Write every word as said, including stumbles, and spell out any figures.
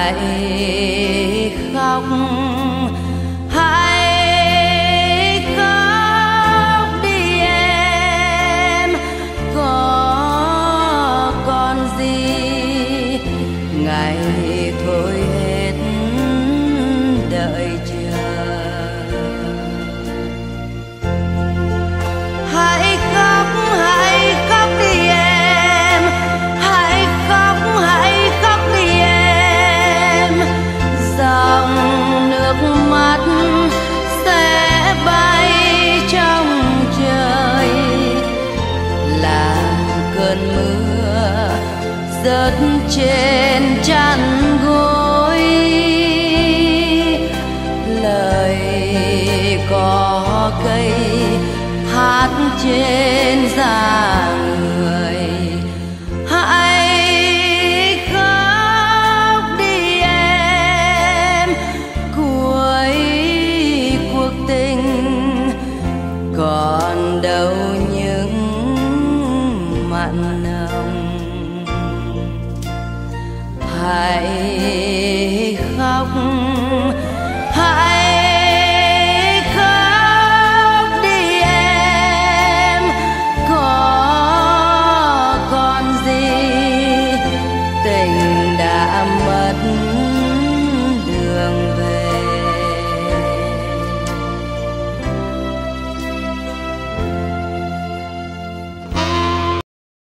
hãy khóc, hãy khóc đi em, có còn gì ngày thôi hết đợi chờ. Hãy khóc, hãy khóc đi em, hãy khóc, hãy khóc đi em, dòng nước mắt sẽ bay trong trời, làm cơn mưa rớt trên chăn gối. Lời có cây hát trên da người, hãy khóc đi em, cuối cuộc tình còn đâu những mặn nồng. Hãy khóc, hãy khóc đi em, có còn gì tình đã mất